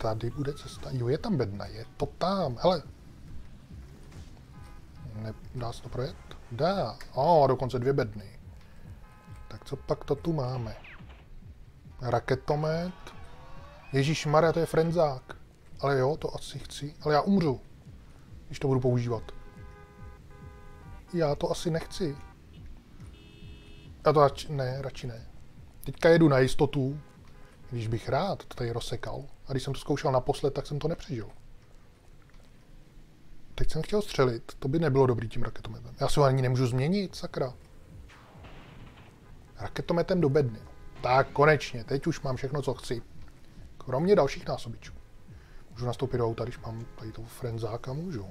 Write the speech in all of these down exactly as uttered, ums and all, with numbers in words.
tady bude cesta. Jo, je tam bedna, je to tam. Hele. Ne, dá se to projet? Dá. O, dokonce dvě bedny. Tak co pak to tu máme? Raketomet. Ježíšmarja, to je frenzák. Ale jo, to asi chci. Ale já umřu, když to budu používat. Já to asi nechci. Já to radši, ne, radši ne. Teďka jedu na jistotu, když bych rád to tady rozsekal. A když jsem to zkoušel naposled, tak jsem to nepřežil. Teď jsem chtěl střelit, to by nebylo dobrý tím raketometem. Já si ho ani nemůžu změnit, sakra. Raketometem do bedny. Tak, konečně, teď už mám všechno, co chci. Kromě dalších násobičů. Můžu nastoupit do auta, když mám tady toho frenzáka, můžu.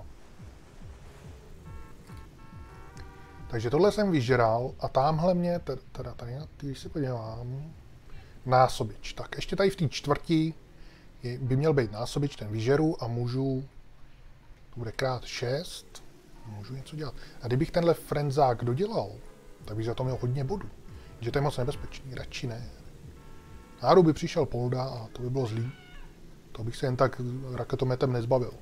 Takže tohle jsem vyžral a tamhle mě, teda tady na ty, když se podívám, násobič. Tak ještě tady v té čtvrti je, by měl být násobič, ten vyžeru a můžu, to bude krát šest, můžu něco dělat. A kdybych tenhle frenzák dodělal, tak bych za to měl hodně bodů. Že to je moc nebezpečný, radši ne. Náhodou by přišel Polda a to by bylo zlý. To bych se jen tak raketometem nezbavil.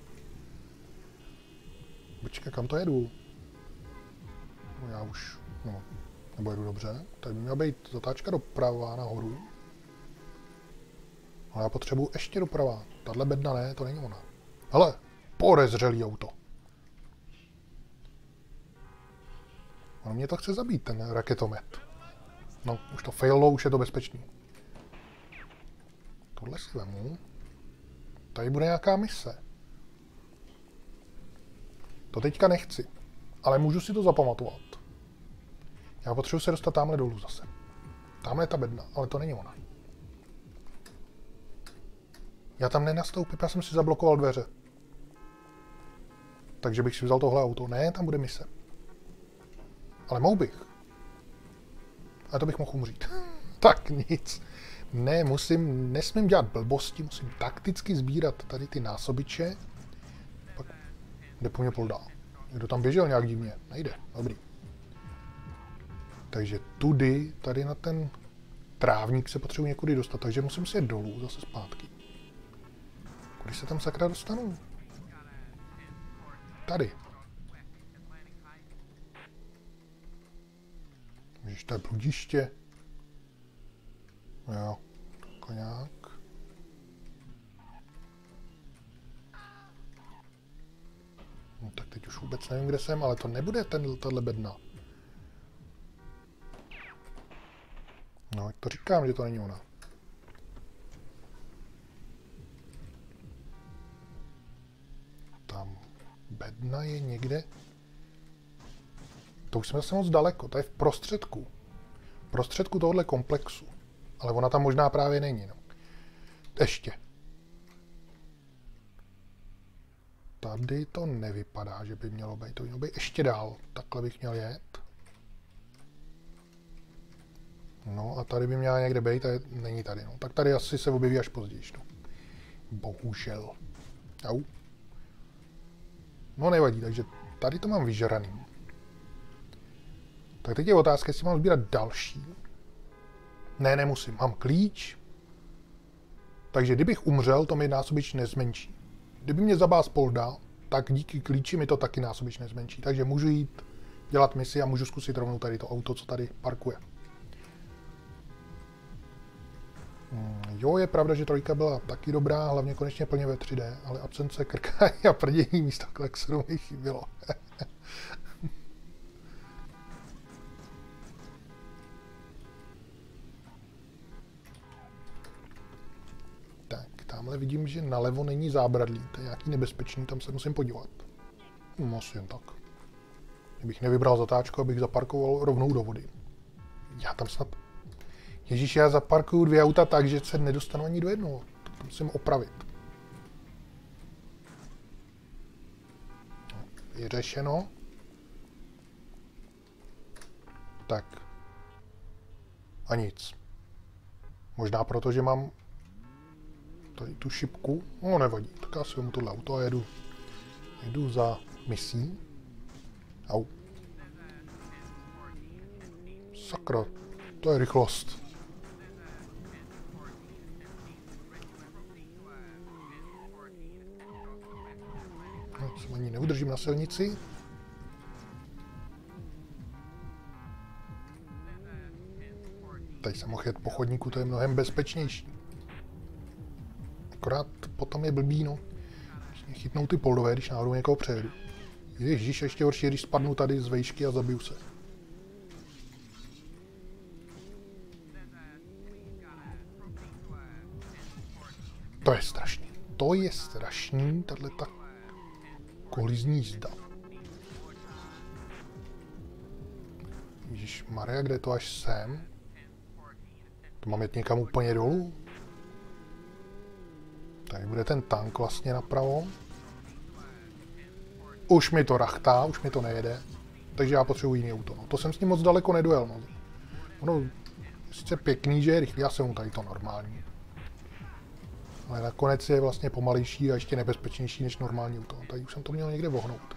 Počkej, kam to jedu? No já už, no, nebo jedu dobře. Tady by měla být zatáčka doprava nahoru. Ale já potřebuji ještě doprava. Tahle bedna ne, to není ona. Hele, podezřelý auto. On mě to chce zabít, ten raketomet. No, už to faillo, už je to bezpečný. Tohle si vemu. Tady bude nějaká mise. To teďka nechci. Ale můžu si to zapamatovat. Já potřebuji se dostat tamhle dolů zase. Tamhle je ta bedna, ale to není ona. Já tam nenastoupím, já jsem si zablokoval dveře. Takže bych si vzal tohle auto. Ne, tam bude mise. Ale mohl bych. A to bych mohl umřít. Tak nic. Ne, musím, nesmím dělat blbosti, musím takticky sbírat tady ty násobiče. Pak jde po mě Polda. Kdo tam běžel nějak divně? Nejde. Dobrý. Takže tudy, tady na ten trávník se potřebuji někudy dostat, takže musím si jet dolů, zase zpátky. Kudy se tam sakra dostanu? Tady. Víš, to je bludiště. Jo, takhle nějak. No tak teď už vůbec nevím, kde jsem, ale to nebude ten, tahle bedna. No, to říkám, že to není ona. Tam bedna je někde. To už jsme zase moc daleko, to je v prostředku. V prostředku tohohle komplexu. Ale ona tam možná právě není. No. Ještě. Tady to nevypadá, že by mělo být. To by mělo být ještě dál. Takhle bych měl jet. No a tady by měla někde být, a je, není tady. No. Tak tady asi se objeví až později. No. Bohužel. Au. No nevadí, takže tady to mám vyžraný. Tak teď je otázka, jestli mám sbírat další. Ne, nemusím. Mám klíč. Takže kdybych umřel, to mi násobič nezmenší. Kdyby mě zabás Polda, tak díky klíči mi to taky násobič nezmenší. Takže můžu jít dělat misi a můžu zkusit rovnou tady to auto, co tady parkuje. Hmm, jo, je pravda, že trojka byla taky dobrá, hlavně konečně plně ve tři dé, ale absence krkání a prdění místo klexonu mi chybělo. Tamhle vidím, že nalevo není zábradlí, to je nějaký nebezpečný, tam se musím podívat. No, asi jen tak. Kdybych nevybral zatáčku, abych zaparkoval rovnou do vody. Já tam snad... Ježíš, já zaparkuju dvě auta tak, že se nedostanu ani do jednoho. To musím opravit. Je řešeno. Tak. A nic. Možná proto, že mám tady tu šipku. No nevadí, tak já si vemu tohle auto a jedu. Jedu za misí. Au. Sakra, to je rychlost. Jsem ani neudržím na silnici. Tady jsem mohl jet po chodníku, to je mnohem bezpečnější. Akorát potom je blbý, no. Chytnou ty poldové, když náhodou někoho přejedu. Ježíš, ještě horší, když spadnu tady z vejšky a zabiju se. To je strašný. To je strašný, tato kolizní jízda. Ježišmarja, kde je to až sem? To mám jet někam úplně dolů? Tady bude ten tank vlastně napravo. Už mi to rachtá, už mi to nejede. Takže já potřebuji jiný auto. No, to jsem s ním moc daleko nedojel. No. Ono je sice pěkný, že je rychlý, já jsem mu tady to normální. Ale nakonec je vlastně pomalejší a ještě nebezpečnější než normální auto. Tady už jsem to měl někde vohnout.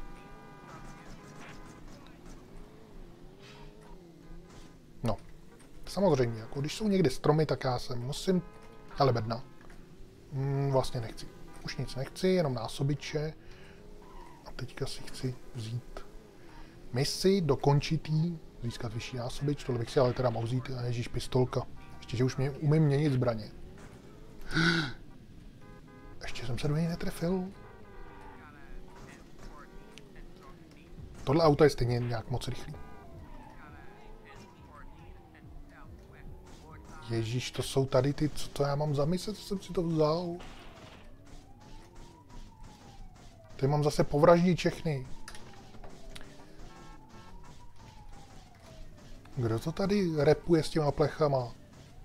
No, samozřejmě, jako když jsou někde stromy, tak já se musím... Ale bedna. Mm, vlastně nechci. Už nic nechci, jenom násobiče. A teďka si chci vzít misi, dokončit jí, získat vyšší násobič. Tohle bych si ale teda mohl vzít, a ježíš, pistolka. Ještě, že už mě, umím měnit zbraně. Ještě jsem se do něj netrefil. Tohle auto je stejně nějak moc rychlý. Ježíš, to jsou tady ty, co to já mám za mise, co jsem si to vzal. Tady mám zase povraždí všechny. Kdo to tady repuje s těma plechama?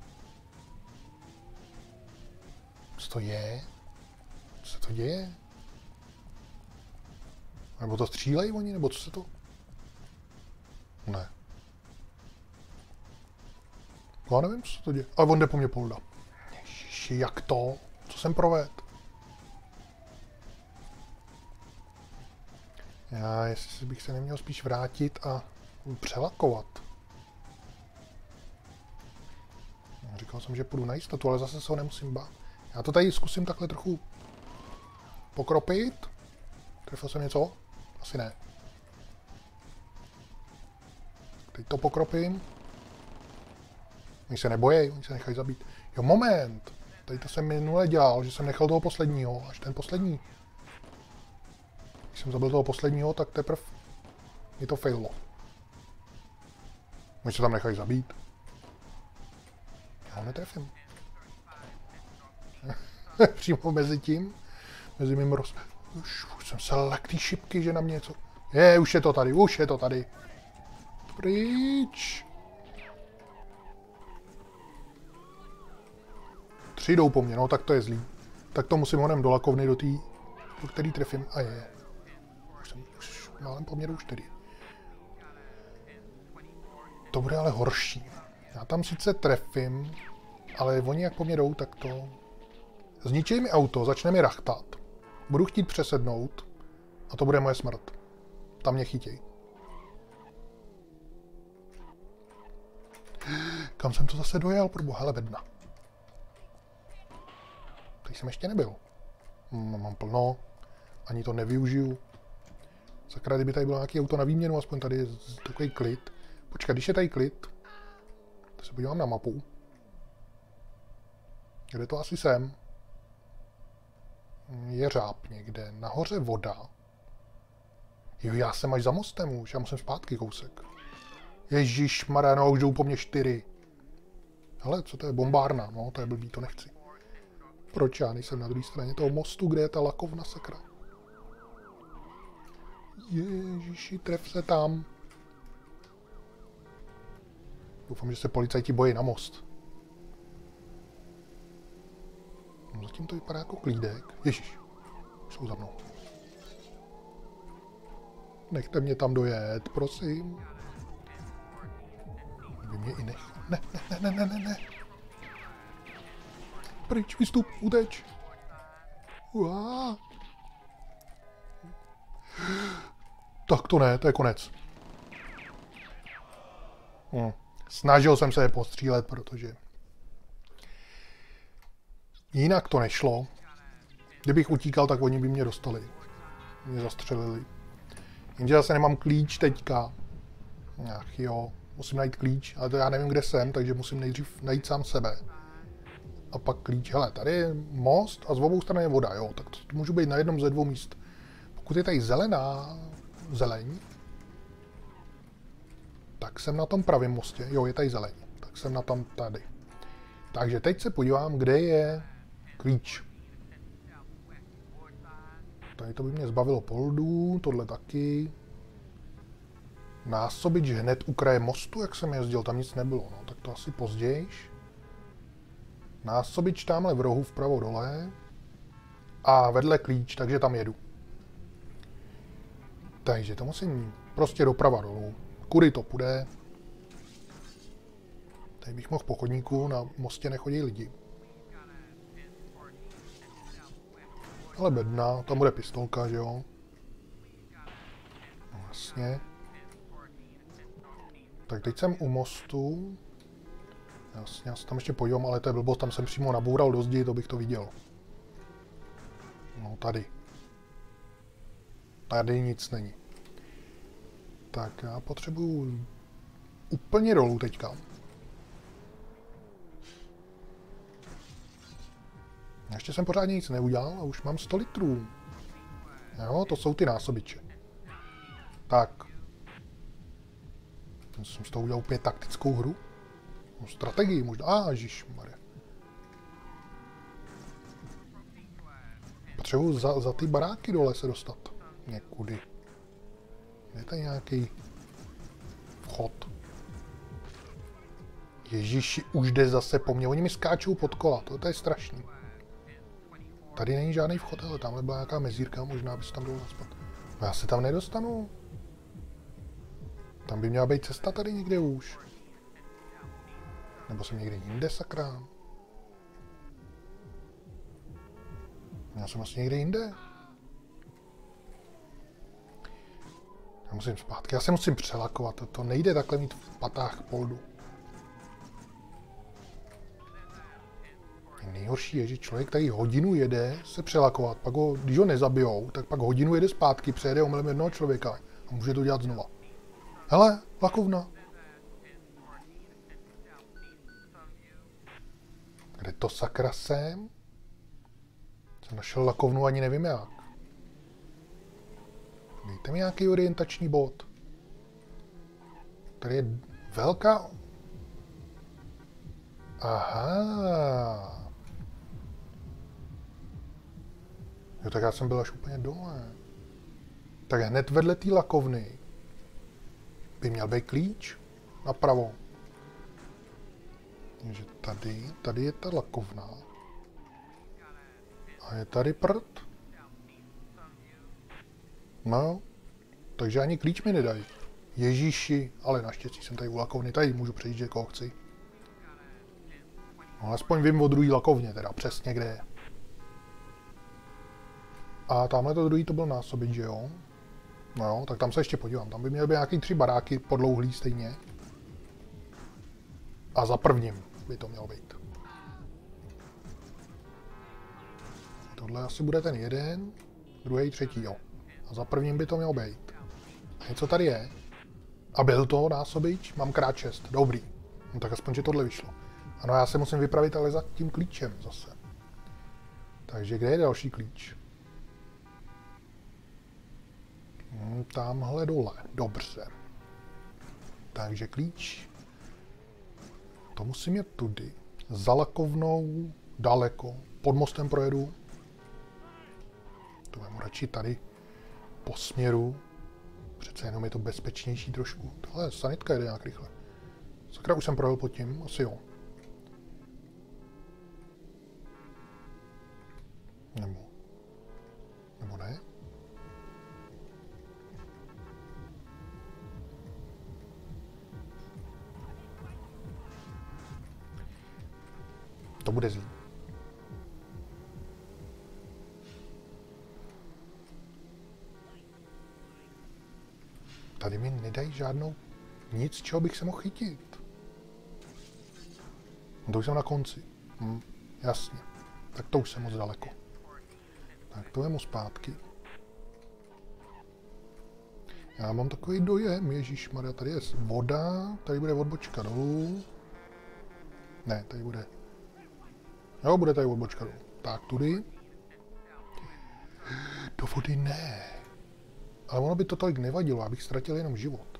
Co to je? Co se to děje? Nebo to střílejí oni, nebo co se to... Ne. Já nevím, co se to děje. Ale on jde po mně polda. Ježiši, jak to? Co jsem provedl? Já, jestli bych se neměl spíš vrátit a přelakovat. Říkal jsem, že půjdu na jistotu, ale zase se ho nemusím bát. Já to tady zkusím takhle trochu pokropit. Trefil jsem něco? Asi ne. Teď to pokropím. Oni se nebojí, oni se nechají zabít. Jo, moment. Tady to jsem minule dělal, že jsem nechal toho posledního, až ten poslední. Když jsem zabil toho posledního, tak teprve mi to faillo. Oni se tam nechají zabít. Já ho netrefím. Přímo mezi tím, mezi mým roz... Už, už jsem se lek ty šipky, že na mě něco... Je, už je to tady, už je to tady. Pryč. Tři jdou po mně, no tak to je zlý. Tak to musím honem do lakovny, do té, do který trefím. A je. Už jsem, už málem po mně jdou čtyři. To bude ale horší. Já tam sice trefím, ale oni jak po mně jdou, tak to... Zničí mi auto, začne mi rachtat. Budu chtít přesednout a to bude moje smrt. Tam mě chytěj. Kam jsem to zase dojel, pro boha, hele bedna. Teď jsem ještě nebyl. No, mám plno, ani to nevyužiju. Sakra, kdyby tady bylo nějaké auto na výměnu, aspoň tady je takový klid. Počkat, když je tady klid, to se podívám na mapu. Kde to asi jsem? Je řáb někde. Nahoře voda. Jo, já jsem až za mostem už. Já musím zpátky kousek. Ježišmarja, no už jdou po mně čtyři. Hele, co to je? Bombárna. No, to je blbý, to nechci. Proč já nejsem na druhé straně toho mostu, kde je ta lakovna, sakra? Ježiši, tref se tam. Doufám, že se policajti bojí na most. No, zatím to vypadá jako klídek. Ježiš, už jsou za mnou. Nechte mě tam dojet, prosím. Vy mě i nech. Ne, ne, ne, ne, ne, ne. Pryč, vystup, uteč. Uá. Tak to ne, to je konec. Hm. Snažil jsem se je postřílet, protože jinak to nešlo. Kdybych utíkal, tak oni by mě dostali. mě zastřelili. Jenže zase nemám klíč teďka. Ach jo, musím najít klíč, ale to já nevím, kde jsem, takže musím nejdřív najít sám sebe. A pak klíč. Hele, tady je most a z obou stran je voda, jo, tak to můžu být na jednom ze dvou míst. Pokud je tady zelená, zeleň, tak jsem na tom pravém mostě. Jo, je tady zeleň. Tak jsem na tom tady. Takže teď se podívám, kde je klíč. Tady to by mě zbavilo poldů, tohle taky. Násobič hned u kraje mostu, jak jsem jezdil, tam nic nebylo, no, tak to asi pozdějiš. Násobič tamhle v rohu vpravo dole. A vedle klíč, takže tam jedu. Takže to musím prostě doprava dolů. Kudy to půjde? Tady bych mohl po chodníku, na mostě nechodí lidi. Ale bedna, tam bude pistolka, že jo? No, vlastně. Tak teď jsem u mostu. Jasně, já se tam ještě podívám, ale to je blbost, tam jsem přímo naboural do zdi, to bych to viděl. No, tady. Tady nic není. Tak já potřebuju úplně dolů teďka. Ještě jsem pořádně nic neudělal a už mám sto litrů. Jo, to jsou ty násobiče. Tak. Jsem z toho udělal úplně taktickou hru. No, strategii možná. A, ježišmarja. Potřebuji za, za ty baráky dole se dostat. Někudy. Je tady nějaký vchod. Ježiši, už jde zase po mně. Oni mi skáčou pod kola. To, to je strašný. Tady není žádný vchod, ale tamhle byla nějaká mezírka, možná by se tam dalo naspat. No já se tam nedostanu. Tam by měla být cesta tady někde už. Nebo jsem někde jinde, sakra. Já jsem asi někde jinde. Já musím zpátky, já se musím přelakovat, to, to nejde takhle mít v patách poldu. Nejhorší je, že člověk tady hodinu jede se přelakovat, pak ho, když ho nezabijou, tak pak hodinu jede zpátky, přejede omylem jednoho člověka a může to dělat znova. Hele, lakovna. Kde to sakra jsem? Jsem našel lakovnu, ani nevím jak. Dejte mi nějaký orientační bod. Tady je velká... Aha. Jo, tak já jsem byl až úplně dole. Tak hned vedle té lakovny by měl být klíč napravo. Takže tady, tady je ta lakovna. A je tady prd. No, takže ani klíč mi nedají. Ježíši, ale naštěstí jsem tady u lakovny, tady můžu přejít, koho chci. No, aspoň vím o druhý lakovně, teda přesně kde je. A tamhle to druhý to byl násobič, že jo? No jo, tak tam se ještě podívám. Tam by měly být nějaký tři baráky podlouhlý stejně. A za prvním by to mělo být. Tohle asi bude ten jeden, druhý, třetí, jo. A za prvním by to mělo být. A něco tady je. A byl to násobič, mám krát šest, dobrý. No tak aspoň, že tohle vyšlo. Ano, já se musím vypravit ale za tím klíčem zase. Takže kde je další klíč? Hmm, tamhle dole, dobře. Takže klíč. To musím jít tudy. Za lakovnou, daleko. Pod mostem projedu. To vemu radši tady po směru. Přece jenom je to bezpečnější trošku. Tohle sanitka jede nějak rychle. Sakra, už jsem projel pod tím, asi jo. Nebo... Nebo ne? To bude zlý. Tady mi nedají žádnou nic, čeho bych se mohl chytit. No to už jsem na konci. Hm, jasně. Tak to už jsem moc daleko. Tak to vemu zpátky. Já mám takový dojem, ježišmarja, tady je voda, tady bude odbočka dolů. Ne, tady bude. Jo, bude tady odbočka dolů. Tak, tudy. Do vody ne. Ale ono by to tolik nevadilo, abych ztratil jenom život.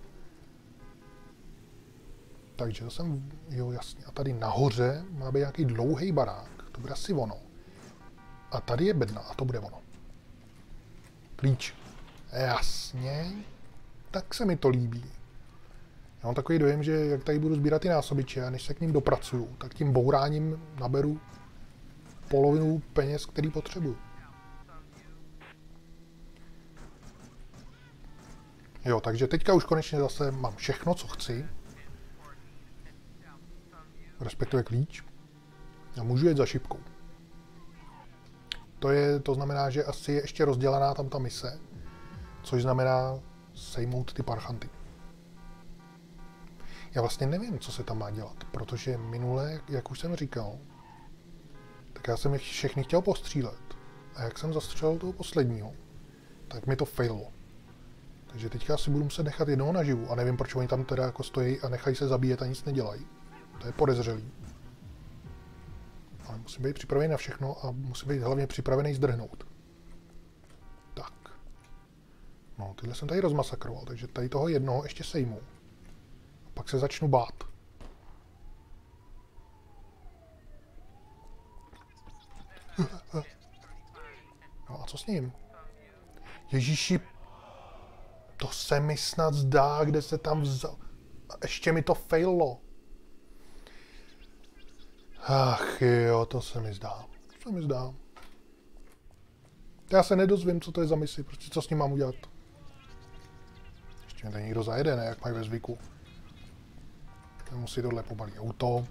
Takže to jsem, jo jasně, a tady nahoře má být nějaký dlouhý barák, to bude asi ono. A tady je bedna, a to bude ono. Klíč. Jasně. Tak se mi to líbí. Já mám takový dojem, že jak tady budu sbírat ty násobiče a než se k ním dopracuju, tak tím bouráním naberu polovinu peněz, který potřebuju. Jo, takže teďka už konečně zase mám všechno, co chci. Respektive klíč. A můžu jít za šipkou. To, je, to znamená, že asi je ještě rozdělená tam ta mise. Což znamená sejmout ty parchanty. Já vlastně nevím, co se tam má dělat, protože minule, jak už jsem říkal, tak já jsem je všechny chtěl postřílet. A jak jsem zastřelil toho posledního, tak mi to faillo. Takže teďka asi budu muset nechat jednoho naživu a nevím, proč oni tam teda jako stojí a nechají se zabíjet a nic nedělají. To je podezřelý. Ale musím být připravený na všechno a musím být hlavně připravený zdrhnout. Tak. No, tyhle jsem tady rozmasakroval, takže tady toho jednoho ještě sejmu. A pak se začnu bát. No a co s ním? Ježíši, to se mi snad zdá, kde se tam vzal. A ještě mi to faillo. Ach jo, to se mi zdá. To se mi zdá. Já se nedozvím, co to je za misi, prostě co s ním mám udělat. Ještě mě tady někdo zajede, ne, jak mají ve zvyku. Musí tohle pobalí auto.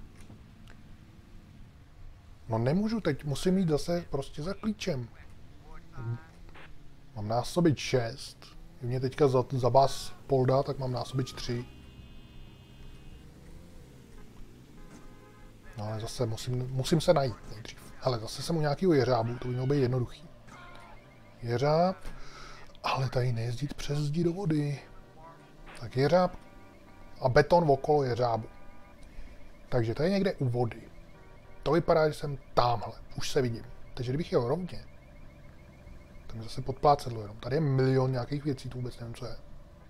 No nemůžu teď, musím jít zase prostě za klíčem. Mám násobič šest. Když mě teďka za, za bás polda, tak mám násobič tři. No ale zase musím, musím se najít nejdřív. Hele, zase jsem u nějakého jeřábu, to by mělo být jednoduchý. Jeřáb, ale tady nejezdit přes zdi do vody. Tak jeřáb a beton okolo jeřábu. Takže to je někde u vody. To vypadá, že jsem támhle. Už se vidím. Takže kdybych jel rovně, tam je zase podplácedlo jenom. Tady je milion nějakých věcí, tu vůbec nevím, co je.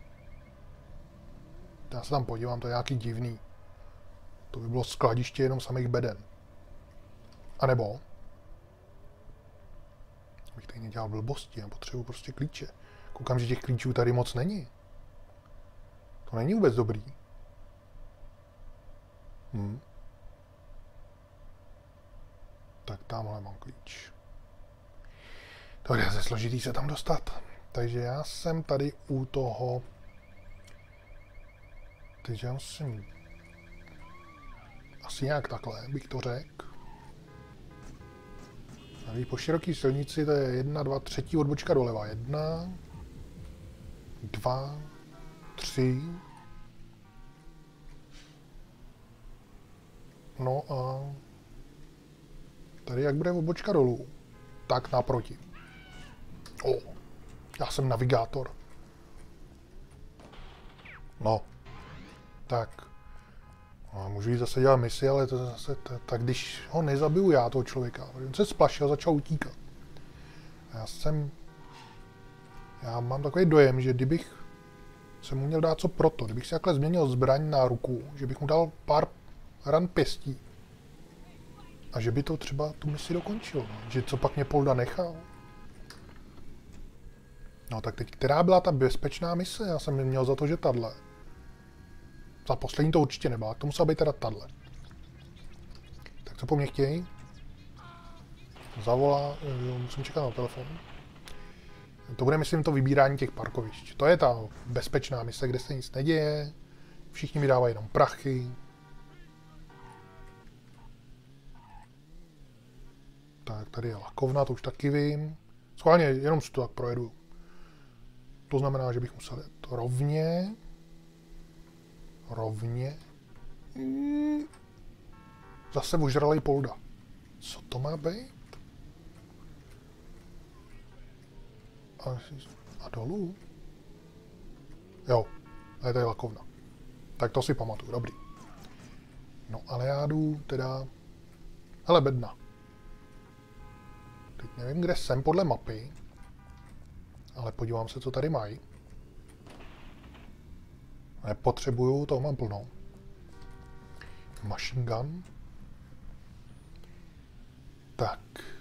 Já se tam podívám, to je nějaký divný. To by bylo skladiště jenom samých beden. A nebo abych tady nedělal blbosti, já potřebuji prostě klíče. Koukám, že těch klíčů tady moc není. To není vůbec dobrý. Hm. Tak tamhle mám klíč. To je ze složitý se tam dostat. Takže já jsem tady u toho. Takže já musím asi nějak takhle, bych to řekl. Tady po široké silnici to je jedna, dva, třetí odbočka doleva. Jedna, dva, tři. No a tady jak bude odbočka dolů, tak naproti. O, já jsem navigátor. No, tak. No, můžu jít zase dělat misi, ale to zase, to, tak když ho nezabiju já, toho člověka, on se splašil a začal utíkat. A já jsem, já mám takový dojem, že kdybych se mu měl dát co proto, kdybych si takhle změnil zbraň na ruku, že bych mu dal pár ran pěstí a že by to třeba tu misi dokončil, že co pak mě Polda nechal. No tak teď, která byla ta bezpečná mise? Já jsem měl za to, že tahle. Za poslední to určitě nebyla, to musela být teda tahle. Tak co po mně chtějí? Zavolá, jo, musím čekat na telefon. To bude, myslím, to vybírání těch parkovišť. To je ta bezpečná mise, kde se nic neděje. Všichni vydávají jenom prachy. Tak tady je lakovna, to už taky vím. Schválně, jenom si to tak projedu. To znamená, že bych musel jet rovně. Rovně. Zase ožralej Polda. Co to má být? A, a dolů? Jo, a je tady lakovna. Tak to si pamatuju, dobrý. No, ale já jdu teda... Hele, bedna. Teď nevím, kde jsem podle mapy, ale podívám se, co tady mají. Nepotřebuju, toho mám plno. Machine gun. Tak.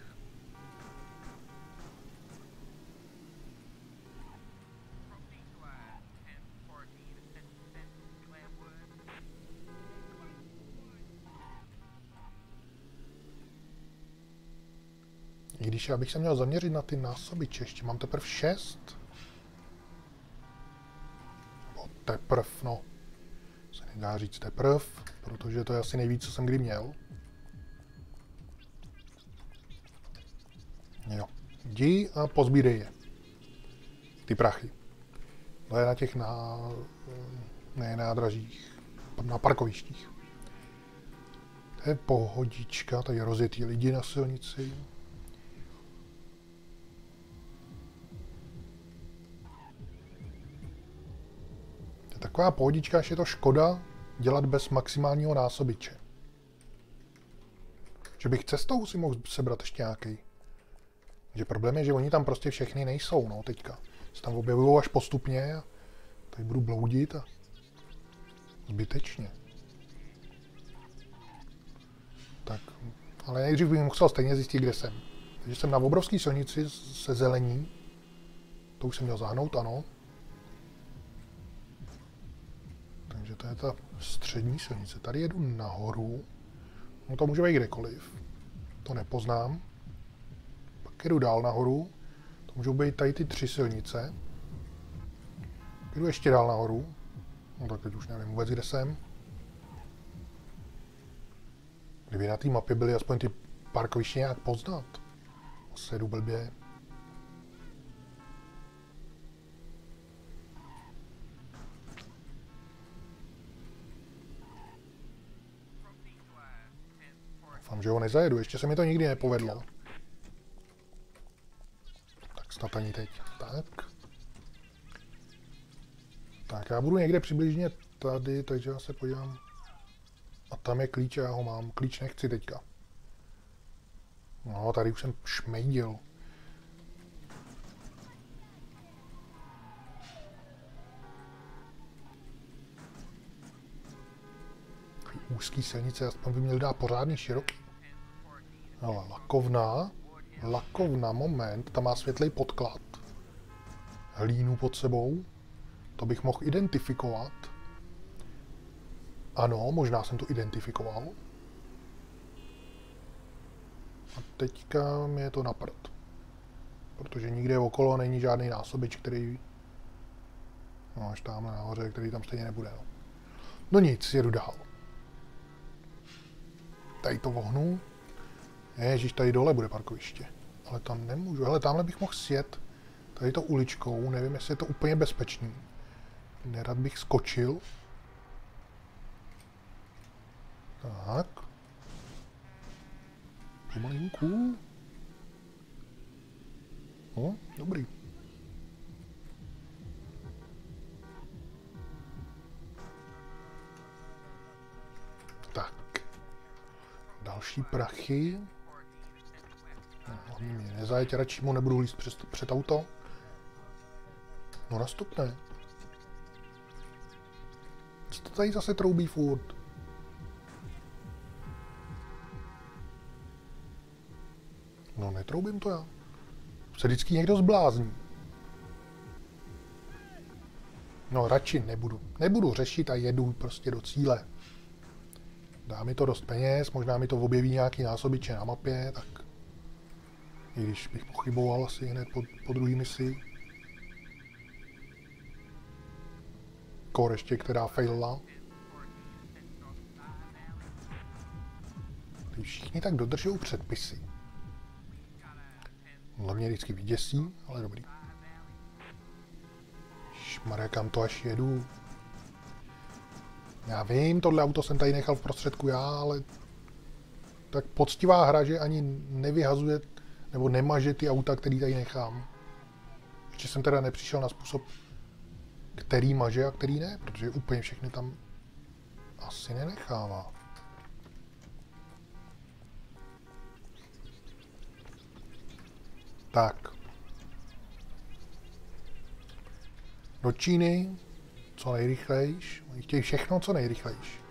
I když já bych se měl zaměřit na ty násobiče, ještě mám teprve šest. Nebo teprv, no. Se nedá říct teprv, protože to je asi nejvíc, co jsem kdy měl. Jo. Jdi a pozbírej je. Ty prachy. To je na těch na... ne nádražích, na parkovištích. To je pohodička, tady rozjetý lidi na silnici. To je taková pohodička, až je to škoda dělat bez maximálního násobiče. Že bych cestou si mohl sebrat ještě nějaký. Že problém je, že oni tam prostě všechny nejsou, no, teďka. Se tam objevují až postupně a tady budu bloudit a zbytečně. Tak, ale nejdřív bych musel stejně zjistit, kde jsem. Takže jsem na obrovské silnici se zelení. To už jsem měl zahnout, ano. Takže to je ta střední silnice. Tady jedu nahoru. No to může být kdekoliv. To nepoznám. Pak jedu dál nahoru. To můžou být tady ty tři silnice. Jdu ještě dál nahoru. No tak teď už nevím vůbec, kde jsem. Kdyby na té mapě byly aspoň ty parkoviště nějak poznat. Asi jedu blbě. Doufám, že ho nezajedu. Ještě se mi to nikdy nepovedlo. Tak snad ani teď. Tak. Tak já budu někde přibližně tady, takže já se podívám. A tam je klíč a já ho mám. Klíč nechci teďka. No, tady už jsem šmejdil. Úzký silnice, aspoň by měl dát pořádný široký. No, lakovna. Lakovna, moment, tam má světlej podklad. Hlínu pod sebou. To bych mohl identifikovat. Ano, možná jsem to identifikoval. A teďka mi je to na prd. Protože nikde okolo není žádný násobič, který... No, až tamhle nahoře, který tam stejně nebude, no. No nic, jedu dál. Tady to vohnu. Ježiš, tady dole bude parkoviště. Ale tam nemůžu. Hele, tamhle bych mohl sjet. Tady to uličkou. Nevím, jestli je to úplně bezpečný. Nerad bych skočil. Tak. Pomalinku. No, dobrý. Tak. Další prachy. No, mě nezajeď, radši mu nebudu líst před, před auto. No nastupne. Co to tady zase troubí furt? No netroubím to já. Se vždycky někdo zblázní. No radši nebudu. Nebudu řešit a jedu prostě do cíle. Dá mi to dost peněz, možná mi to objeví nějaký násobiče na mapě, tak... I když bych pochyboval asi hned po, po druhý misi. Kor ještě, která failila. Ty všichni tak dodržují předpisy. Hlavně vždycky vyděsí, ale dobrý. Šmarja, kam to až jedu. Já vím, tohle auto jsem tady nechal v prostředku já, ale tak poctivá hra, že ani nevyhazuje nebo nemaže ty auta, který tady nechám. Ještě jsem teda nepřišel na způsob, který maže a který ne, protože úplně všechny tam asi nenechává. Tak. Do Číny, co nejrychlejš. Oni chtějí všechno, co nejrychlejš.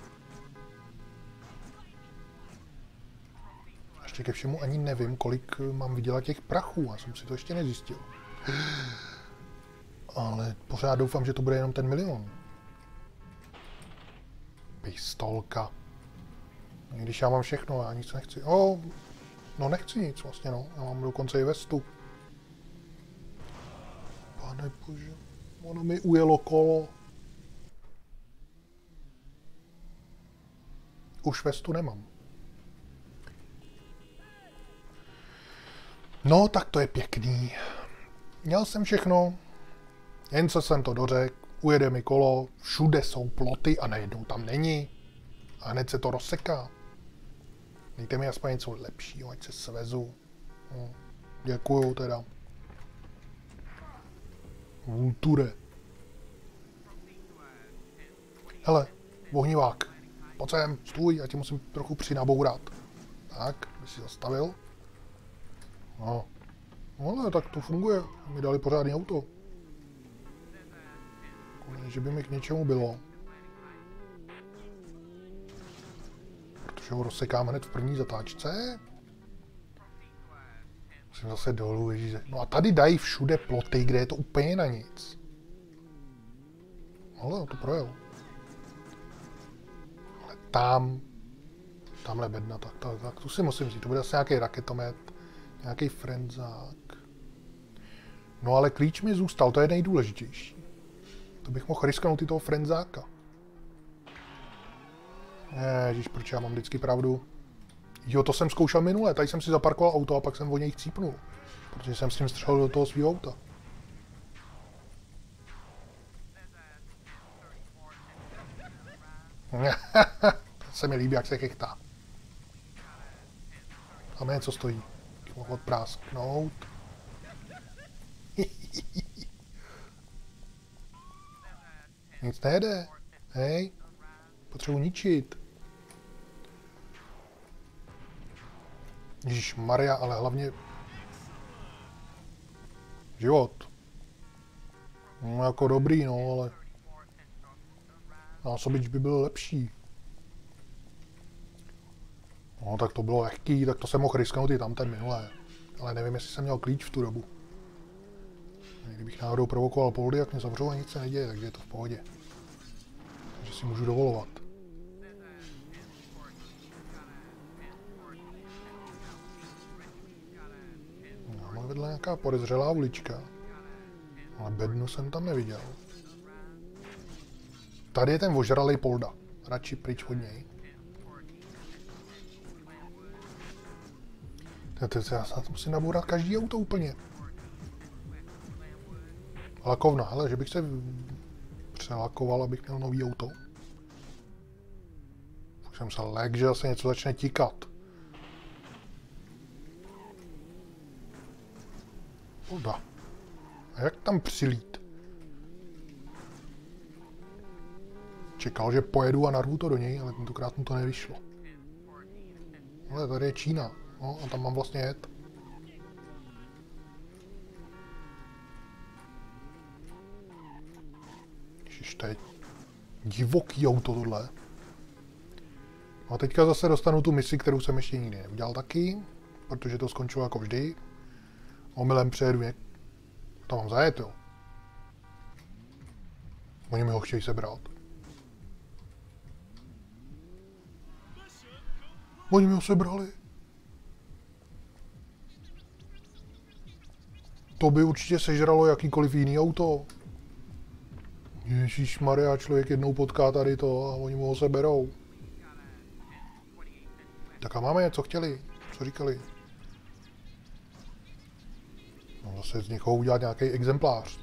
Ještě ke všemu ani nevím, kolik mám vydělat těch prachů. Já jsem si to ještě nezjistil. Ale pořád doufám, že to bude jenom ten milion. Pistolka. Když já mám všechno, já nic nechci. O, no nechci nic vlastně, no. Já mám dokonce i vestu. Pane bože, ono mi ujelo kolo. Už vestu nemám. No, tak to je pěkný. Měl jsem všechno, jen co jsem to dořekl, ujede mi kolo, všude jsou ploty a najednou tam není. A hned se to rozseká. Dejte mi aspoň něco lepšího, ať se svezu. No, děkuju teda. Vulture. Hele, ohnivák. Pojď sem, stůj, já ti musím trochu přinabourat. Tak, by si zastavil. No. No ale tak to funguje. Mi dali pořádný auto. Konec, že by mi k něčemu bylo. Protože ho rozsekám hned v první zatáčce. Musím zase dolů, ježíš. No a tady dají všude ploty, kde je to úplně na nic. Ale to projel. Ale tam, tamhle bedna, tak, tak, tak tu si musím vzít. To bude asi nějaký raketomet, nějaký frenzák. No ale klíč mi zůstal, to je nejdůležitější. To bych mohl risknout i toho frenzáka. Ježíš, proč já mám vždycky pravdu? Jo, to jsem zkoušel minule, tady jsem si zaparkoval auto a pak jsem o něj chcípnul. Protože jsem s tím střelil do toho svého auta. To se mi líbí, jak se chechtá. A mě co stojí? Mohl odprásknout. Nic nejde. Hej. Potřebuji ničit. Ježíš Maria, ale hlavně život. No jako dobrý, no, ale násobič by byl lepší. No tak to bylo lehký, tak to jsem mohl risknout i tam ten minulé. Ale nevím, jestli jsem měl klíč v tu dobu. Kdybych náhodou provokoval poldy, jak mě zavřou a nic se neděje, takže je to v pohodě. Takže si můžu dovolovat. No, mám vedle nějaká podezřelá ulička. Ale bednu jsem tam neviděl. Tady je ten ožralej polda. Radši pryč od něj. Já se musím nabourat každý auto úplně. Lakovna, hele, že bych se přelakoval, abych měl nový auto. Už jsem se lek, že zase něco začne tikat. Polda. A jak tam přilít? Čekal, že pojedu a narvu to do něj, ale tentokrát mu to nevyšlo. Ale tady je Čína. No, a tam mám vlastně jet. Ježiš, to je divoký auto tohle. No a teďka zase dostanu tu misi, kterou jsem ještě nikdy neudělal taky, protože to skončilo jako vždy. Omylem přejedu něk... To mám zajet, jo. Oni mi ho chtějí sebrat. Oni mi ho sebrali. To by určitě sežralo jakýkoliv jiný auto. Ježišmarja, člověk jednou potká tady to a oni mu ho seberou. Tak a máme je, co chtěli, co říkali. No zase z někoho udělat nějaký exemplář.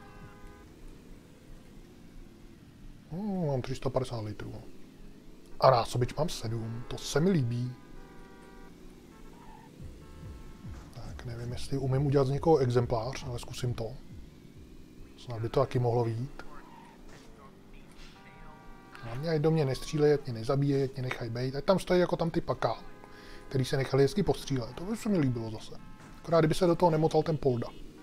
Hmm, mám tři sta padesát litrů. A násobič mám sedm, to se mi líbí. Tak nevím, jestli umím udělat z někoho exemplář, ale zkusím to. Snad by to taky mohlo vyjít. Hlavně ať do mě nestřílejí, ať mě nezabíjejí, ať mě nechají bejt. Ať tam stojí jako tam ty paká, který se nechali hezky postřílet. To by se mi líbilo zase. Akorát kdyby se do toho nemotal ten Polda.